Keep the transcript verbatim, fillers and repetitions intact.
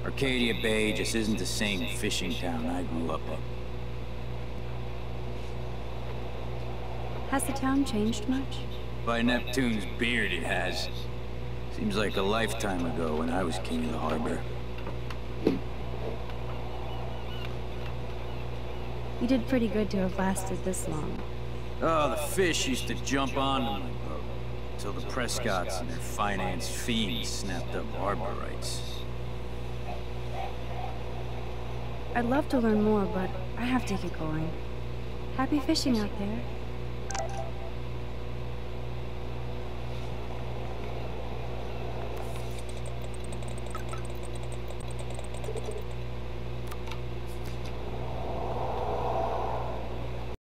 Arcadia Bay just isn't the same fishing town I grew up in. Has the town changed much? By Neptune's beard, it has. Seems like a lifetime ago when I was king of the harbor. You did pretty good to have lasted this long. Oh, the fish used to jump onto my boat, until the Prescotts and their finance fiends snapped up harbor rights. I'd love to learn more, but I have to get going. Happy fishing out there.